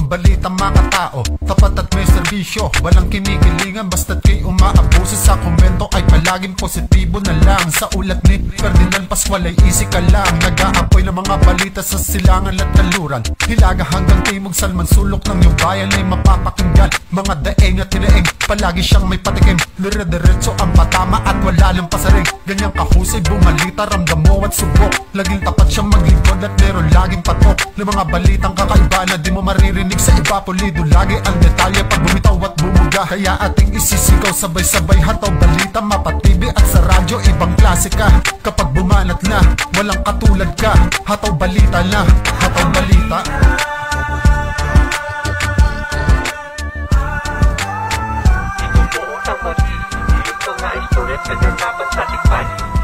balita mga tao, tapat at may serbisyo, walang kinikilingan basta't kay umaabuso. Sa komento ay palaging positibo na lang. Sa ulat ni Ferdinand Pascual ay easy ka lang. Nag-aapoy ng mga balita sa silangan at taluran, Hilaga hanggang timog, salman sulok ng iyong bayan ay mapapakinggan. Mga daeng at tinaeng, palagi siyang may patikim. Dire-diretso ang patama at wala lang pasaring. Ganyang kahusay bumalita, ramdam mo at subok. Laging tapat siyang maglingkod at meron laging patok ng mga balitang kakaiba na di mo maririnig sa iba. Pulido lagi ang detalye pag bumitaw at bumuga. Kaya ating isisigaw sabay-sabay, hataw balita, mapatibi at sa radyo ibang klasika. Kapag bumanat na, walang katulad ka. Hataw balita na, hataw balita. Ito po ang mali, ito nga istorya na dapat sa tikman.